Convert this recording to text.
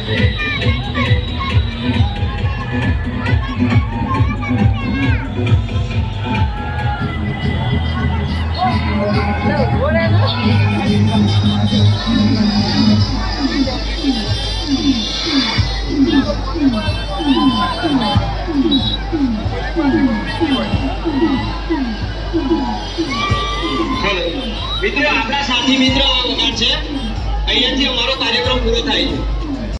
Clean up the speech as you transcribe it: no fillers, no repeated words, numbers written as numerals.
મિત્રો આપણા સાથી મિત્ર વગાડ છે, અહીંયાથી અમારો કાર્યક્રમ પૂરો થાય છે।